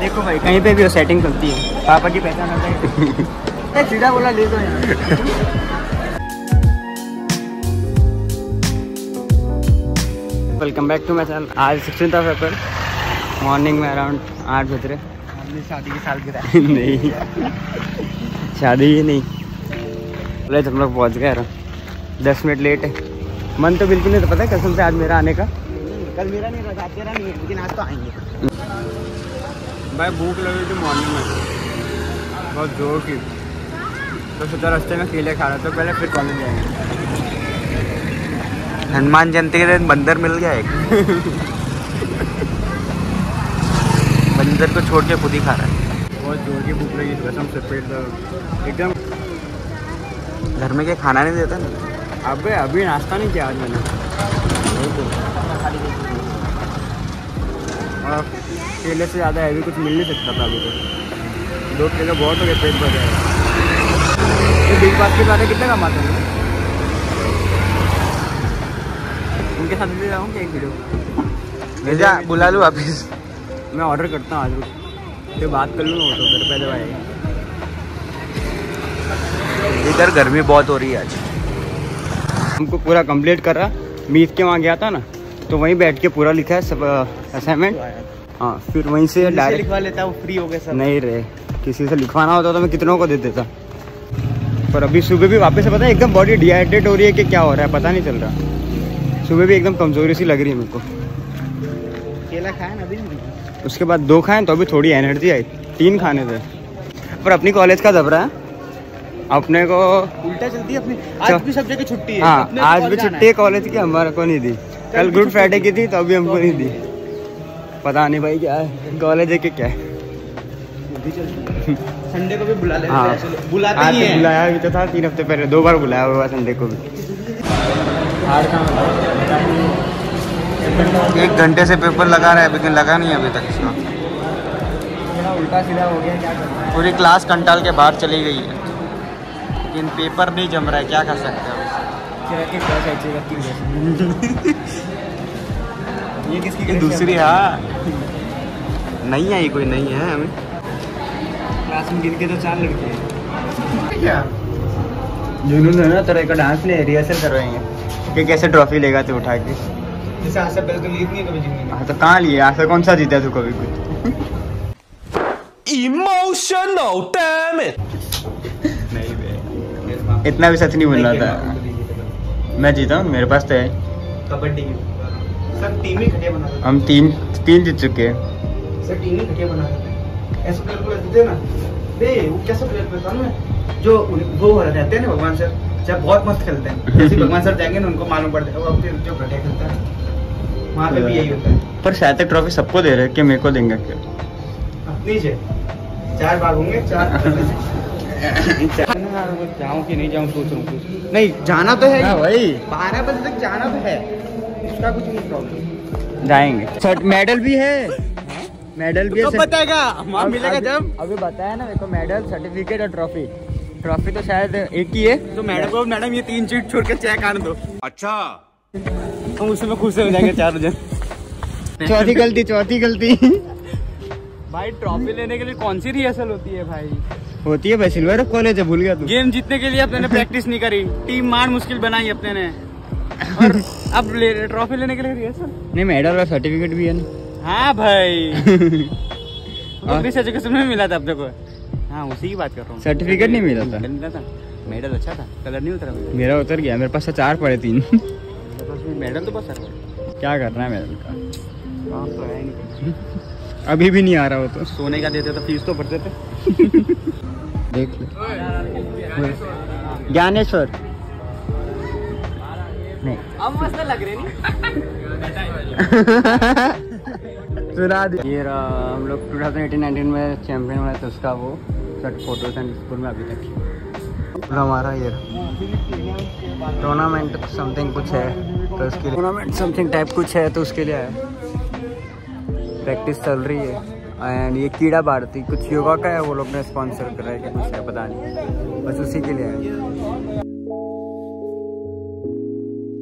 देखो भाई कहीं पे भी वो सेटिंग चलती है, पापा की पहचान होता है। सीधा बोला ले दो यार। Welcome back to my channel. आज 16 अप्रैल मॉर्निंग में अराउंड 8 बज रहे। हमने शादी की सालगिरह नहीं शादी ही नहीं बोले, हम लोग पहुँच गए 10 मिनट लेट है। मन तो बिल्कुल नहीं था, पता है कसम से आज मेरा आने का। कल मेरा नहीं रहा, तेरा नहीं है, लेकिन आज तो आएंगे। भाई भूख लगी थी मॉर्निंग में बहुत जोर की, तो सोचा रास्ते में केले खा रहा था पहले, फिर कॉलेज जाएंगे। हनुमान जयंती के दिन बंदर मिल गया एक। बंदर को छोड़ के खुद ही खा रहा है। बहुत जोर की भूख लगी थी कसम से, पेट दर्द एकदम। घर में क्या खाना नहीं देता ना? अबे अभी नाश्ता नहीं किया आज मैंने। और केले से ज़्यादा हैवी कुछ मिल नहीं सकता था अभी तो। 2 केले बहुत हो गए, पेट भर जाएगा। तो बिग बास्केट वाले कितने कमाते हैं? उनके साथ ले जाऊँगा एक वीडियो भेजा, बुला लूँ वापिस। मैं ऑर्डर करता हूँ आज, फिर बात कर लूँगा तो फिर पहले आएगा। इधर गर्मी बहुत हो रही है आज। हमको पूरा कंप्लीट कर रहा। मीत के वहाँ गया था ना, तो वहीं बैठ के पूरा लिखा है सब असाइनमेंट। हाँ, फिर वहीं से डायरेक्ट लिखवा लेता, वो फ्री हो गए सब। नहीं रे, किसी से लिखवाना होता तो मैं कितनों को दे देता। पर अभी सुबह भी वापस से पता है एकदम बॉडी डिहाइड्रेट हो रही है कि क्या हो रहा है पता नहीं चल रहा। सुबह भी एकदम कमजोरी सी लग रही है मेरे को। केला खाया ना अभी नहीं। उसके बाद 2 खाएं तो अभी थोड़ी एनर्जी आई। 3 खाने थे। पर अपनी कॉलेज का दबरा है, अपने को उल्टा चलती है अपनी। आज भी सब जगह छुट्टी है। हाँ, आज भी छुट्टी है कॉलेज की, हमारे को नहीं दी। कल गुड फ्राइडे की थी तो अभी हमको नहीं दी। पता नहीं भाई क्या है, कॉलेज है कि क्या है। संडे को भी बुला लेते हाँ, हैं। बुलाते आज ही तो हैं। बुलाया भी तो था 3 हफ्ते पहले, 2 बार बुलाया हुआ संडे को भी। 1 घंटे से पेपर लगा रहा है, लेकिन लगा नहीं अभी तक इसका। उल्टा सीधा हो गया, क्या करना है। पूरी क्लास कंटाल के बाहर चली गई है, लेकिन पेपर नहीं जम रहा है, क्या कर सकते हैं। ये किसकी ये दूसरी, हाँ नहीं आई, कोई नहीं है हमें क्लास में गिन के तो 4 लड़के हैं। क्या जुनून है ना, तरह का डांस ले रिहर्सल करवाएंगे कि कैसे ट्रॉफी लेगा तू उठा के। जैसे आज से पहले तो लीड नहीं कभी जिंदगी में। हाँ तो कहाँ लिए, आज से कौन सा जीता तू कभी कुछ? Emotional damage। नहीं बे, इतना भी सच नहीं बोल रहा था। मैं जीता हूँ, मेरे पास तो है। कबड्डी की सर टीम ही घटिया बना देते। हम 3 जीत चुके हैं। सर टीम ही घटिया बना देते। ऐसे प्लेयर को देते ना बे, वो कैसे प्लेयर पे था ना, जो वो रहते हैं ना भगवान सर, जब बहुत मस्त खेलते हैं, जैसे भगवान सर जाएंगे ना उनको मालूम पड़ता है वो अपने जो घटिया खेलता है, वहाँ पे भी यही होता है। पर शायद तक ट्रॉफी सबको दे रहे हैं कि मेरे को देंगे क्या? अपनी से 4 बार होंगे, 4 जाऊँ कि नहीं जाऊँ सोच रहा हूँ। नहीं जाना तो है भाई 12 बजे तक जाना तो है, उसका कुछ नहीं प्रॉब्लम। जाएंगे। मेडल भी है, मेडल भी है। कब बताएगा? वहाँ मिलेगा जब। अभी बताया ना मेरे को, मेडल, सर्टिफिकेट और ट्रॉफी। ट्रॉफी तो शायद एक ही है। तो मैडम को, मैडम ये 3 चीट छोड़ के चेक आने दो। अच्छा, हम उसमें खुश हो जाएंगे 4 जन। चौथी गलती भाई ट्रॉफी लेने के लिए कौन सी रिहर्सल होती है भाई? होती है भाई, सिल्वर कॉलेज है, भूल गया तू। गेम जीतने के लिए अपने ने प्रैक्टिस नहीं करी, टीम मार मुश्किल बनाई अपने ने, और अब ट्रॉफी लेने के लिए रिहर्सल। नहीं, मेडल और सर्टिफिकेट भी है ना। हाँ भाई। एजुकेशन में मिला था अपने को। हाँ उसी की बात कर रहा हूँ। सर्टिफिकेट नहीं मिला था। मिला था, मेडल अच्छा था, कलर नहीं उतरा मेरा उतर गया, मेरे पास 4 पड़े 3। मेडल तो बस है। क्या करना है मेडल का? हाँ तो है नहीं, अभी भी नहीं आ रहा हो तो सोने का देते तो फीस तो भरते थे। देख ले। ज्ञानेश्वर नहीं, अब मस्त लग रहे नहीं। सुना दी। ये हम लोग 2018-19 में चैंपियन हुआ था, उसका वो फोटोज एंड स्कूल में अभी तक हमारा ये टूर्नामेंट समथिंग कुछ है, तो उसके लिए टूर्नामेंट समथिंग टाइप कुछ है, तो उसके लिए है प्रैक्टिस चल रही है। एंड ये कीड़ा भारती कुछ योगा का है, वो लोग ने स्पॉन्सर कर रहा है कि कुछ है पता नहीं, बस उसी के लिए है।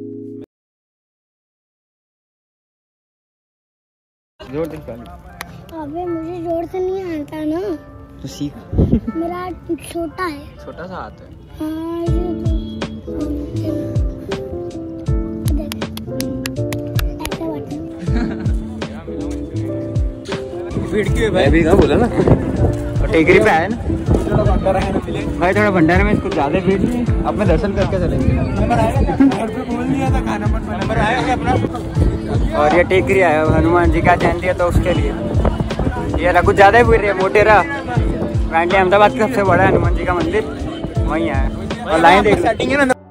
जोर अबे मुझे जोर से नहीं आता ना। तो सीख। मेरा छोटा है। छोटा सा हाथ है। हाँ ये देख ऐसा बटन। भीड़ क्यों है भाई? अभी कहाँ बोला ना। और टेकरी पे आया ना भाई, थोड़ा भंडारे में कुछ ज्यादा भीड़ नहीं है। अपने दर्शन करके चलेंगे। बोल दिया था खाना मत बनाना। नंबर आया अपना। और ये टेकरी आया हनुमान जी का जयंती है तो उसके लिए ये रहा कुछ ज्यादा ही भीड़ है। मोटेरा फ्रेंडली अहमदाबाद का सबसे बड़ा हनुमान जी का मंदिर वहीं आया। और लाइन देख सेटिंग है ना।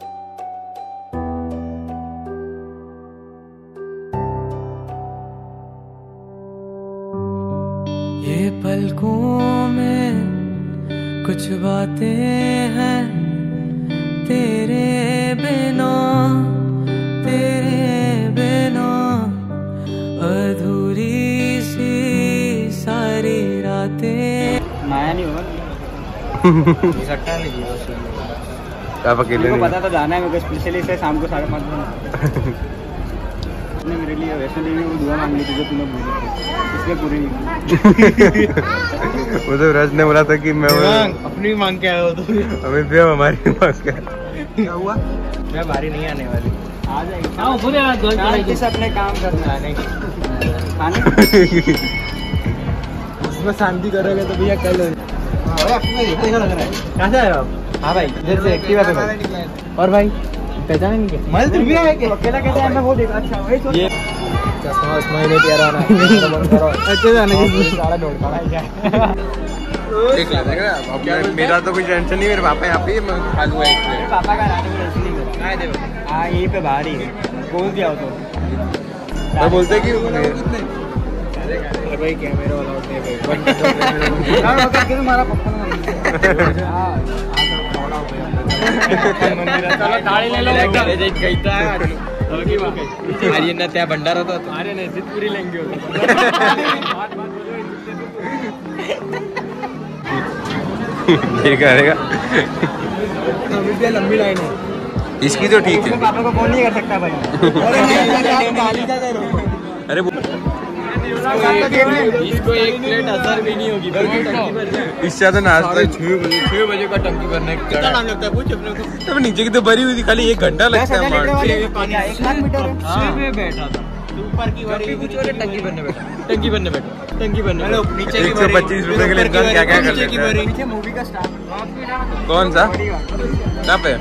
ये पलकों में कुछ बातें हैं तेरे बिना अधूरी सी सारी रातें। माया नहीं होगा। आप अकेले को नहीं पता तो जाना है मेरे को स्पेशली से शाम को 5:30 बजे। मेरे लिए वैसे नहीं वो दुआ मांग ली थी जो तूने बोली थी इसलिए पूरी नहीं वो तो रज ने बोला था कि मैं अपनी मांग के आया हो तो अभी भी हमारी मांग के क्या हुआ? मैं बारी नहीं आने वाली। आ जाएगी। हाँ पूरे किस अपने काम करना है खाने उसमें शांति करोगे तो भैया कल कहाँ से आए आप? हाँ भाई इधर से एक्टिवा पे। और भाई पहचाने नहीं क्या? मैं तुम भी आए क्या? अकेला कैसे मैं वो देखा। अच्छा वही सोच चश्मा वश्मा नहीं प्यारा ना। अच्छे जाने की सारा ढोल खड़ा है क्या? देख लेगा। अब मेरा तो कोई टेंशन नहीं, मेरे पापा यहाँ पे मैं खा लूँगा एक प्लेट। पापा का रात में नहीं मेरा। हाँ यहीं पे बाहर ही है। बोल दिया हो तो मैं बोलते कि भाई कैमरा वाला होते हैं तुम्हारा पप्पा त्या भंडारा होता अरे नाही जित पुरी लेंगे ठीक है लंबी लाइन है। इसकी तो ठीक है। पापा को फोन नहीं कर सकता भाई। अरे इसको एक प्लेट 1000 भी नहीं होगी। इससे ज्यादा नाश्ता 6 बजे का टंकी भरने कितना टाइम लगता है पूछ अपने को। तब नीचे की तो भरी हुई थी, खाली 1 घंटा लगता है। बैठा था ऊपर की वाली टंकी भरने बैठा नीचे 125 रुपए के लिए इंसान क्या क्या कर लेता है। पीछे मूवी का स्टार कौन सा कहाँ पे?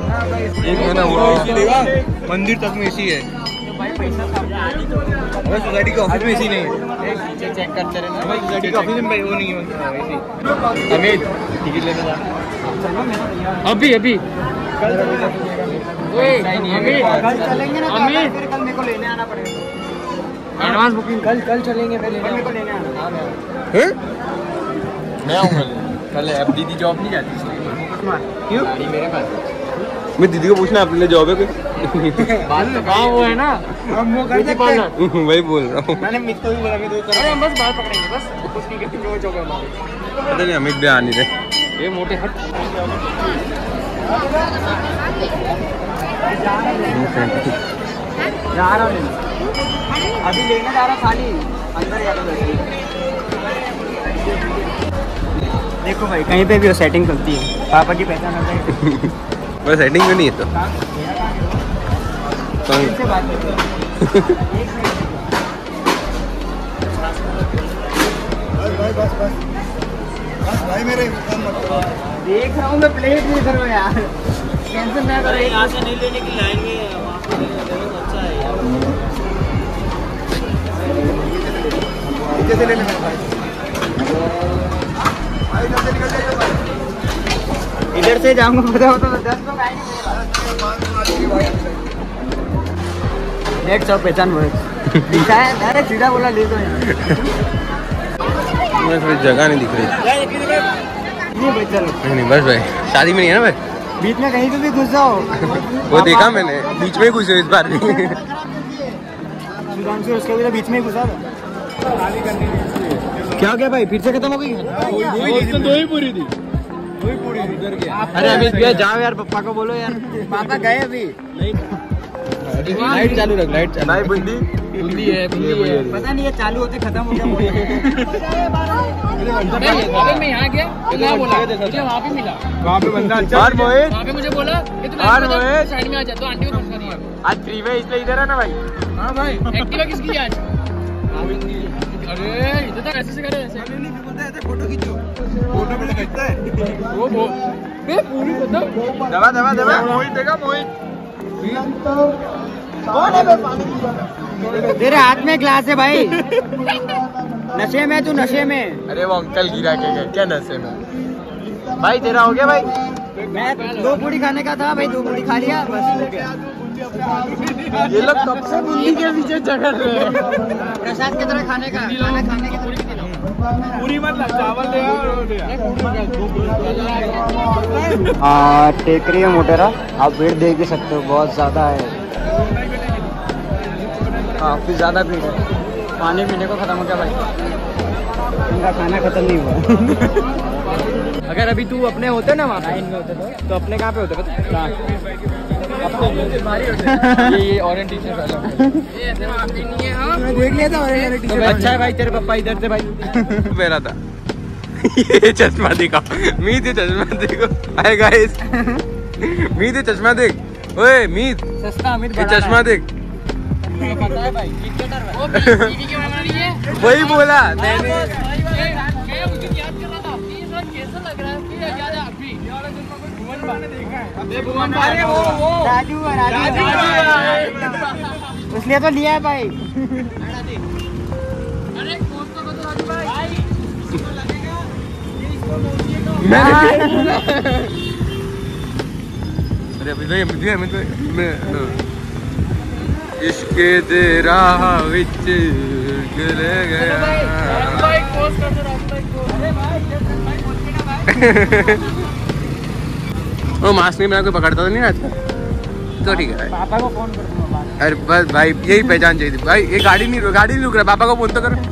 मंदिर तक में एसी है। सोसाइटी के ऑफिस में एसी नहीं है। चेक करते रहना भाई। सोसाइटी के ऑफिस में भाई वो नहीं है एसी। अमित टिकट लेने जा। अभी कल चलेंगे ना। अमित कल मेरे को लेने आना पड़ेगा। एडवांस बुकिंग कल चलेंगे पहले मेरे को लेने आना। मैं आऊँगा कल। अब दीदी जॉब नहीं जाती क्यों? मेरे पास मैं दीदी को पूछना अपने लिए जॉब है कोई? हाँ वो है ना हम वो कर सकते हैं। वही बोल रहा हूँ। मैंने मित्र को भी बोला मैं तो अरे बस बाल पकड़ेंगे बस कुछ नहीं करते जो चौके हमारे। पता नहीं अमित भी आ नहीं रहे। ये मोटे हट जा रहा हूँ अभी लेने जा रहा खाली अंदर जाकर देखो भाई कहीं पे भी वो सेटिंग करती है। पापा की पहचान होता है। बस सेटिंग में नहीं है तो इनसे बात करते हैं। बस भाई मेरे देख रहा हूँ मैं प्लेट नहीं कर रहा यार। टेंशन ना करो यहाँ से नहीं लेने की लाइन में अच्छा है यार। कैसे ले लेना भाई? इधर से जाऊंगा पता होता तो 10 लोग आएंगे। नेट सब पहचान हुए दिखा है डायरेक्ट सीधा बोला ले दो यार। कोई जगह नहीं दिख रही। नहीं बस भाई शादी में नहीं है ना भाई। बीच में कहीं पे भी घुस जाओ। वो देखा मैंने बीच में घुसे इस बार भी। सुधांशु उसके भी तो बीच में ही घुसा था। क्या हो गया भाई फिर से खत्म हो गई? दो ही पूरी थी। अरे अमित भैया जाओ यार पापा को बोलो यार। पापा गए अभी लाइट चालू रख। लाइट नहीं बुंदी बूंदी है पता नहीं ये चालू होते खत्म हो गया। मैं यहाँ गया तो मैं बोला मुझे वहाँ पे मिला, वहाँ पे बंदा अच्छा। और मोहित वहाँ पे मुझे बोला कि तुम साइड में आ जा, तो आंटी को रोकना नहीं है। आज फ्रीवे इसलिए इधर है ना भाई। हाँ भाई, एक्टिवा किसकी है आज? अरे इधर तक ऐसे से करे, ऐसे फोटो खींचो, फोटो भी खींचता है वो बे पूरी खत्म। दबा दबा दबा। मोहित देखा मोहित। तेरे हाथ में ग्लास है भाई। नशे में तू, नशे में। अरे वो अंकल गिरा के गए क्या नशे में। भाई तेरा हो गया भाई। मैं 2 पूड़ी खाने का था भाई, 2 पूड़ी खा लिया बस हो गया। ये लोग कब से बूंदी के पीछे चढ़ रहे हैं। प्रसाद की तरह खाने का, खाना खाने की पूरी पूरी मतलब चावल दे टेकरी है मोटेरा, आप भीड़ देख ही सकते हो, बहुत ज़्यादा है। काफ़ी ज़्यादा भीड़ है। खाने पीने को ख़त्म हो गया भाई, इनका खाना ख़त्म नहीं हुआ। अगर अभी तू अपने होते ना वहाँ पे तो अपने कहाँ पे होते पता? ये ऑरेंज टी शर्ट वाला देख लिया था। अच्छा है भाई, तेरे पापा इधर थे भाई। मेरा था। ये चश्मा दिखा मीत, ये चश्मा देखो। हाय गाइस, मीत ये चश्मा देख। ओए मीत, सस्ता अमित ये चश्मा देख। पता है भाई, वही बोला मैंने। राजू इसलिए तो लिया है भाई। अरे अभी इश्क तेरा विच गिर गया। वो मास्क नहीं बना, कोई पकड़ता तो नहीं रहता तो ठीक है। पापा को फोन कर दूंगा। अरे बस भाई यही पहचान चाहिए थी भाई। ये गाड़ी नहीं रुक रहा, पापा को फोन तो करो।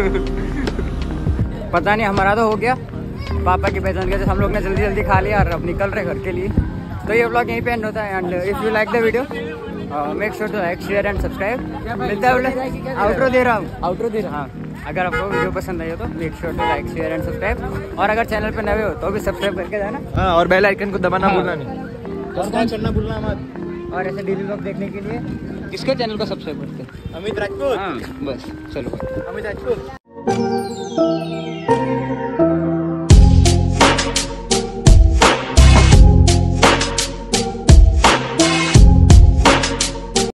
पता नहीं, हमारा तो हो गया। पापा की पहचान के हम लोग ने जल्दी जल्दी खा लिया और अब निकल रहे घर के लिए। तो ये व्लॉग यहीं पे एंड होता है। And if you like the video make sure to like, share and subscribe. मिलता है आउटरो दे रहा हूँ। हाँ, अगर आपको वीडियो पसंद आई हो तो make sure to like, share and subscribe. और अगर चैनल पे नए हो तो भी सब्सक्राइब करके जाना। हाँ, और बेल आइकन को दबाना भूलना नहीं। करना भूलना मत। और ऐसे डेली व्लॉग देखने के लिए किसके चैनल को सब्सक्राइब करते हैं? अमित राजपूत। हाँ बस चलो। अमित राजपूत।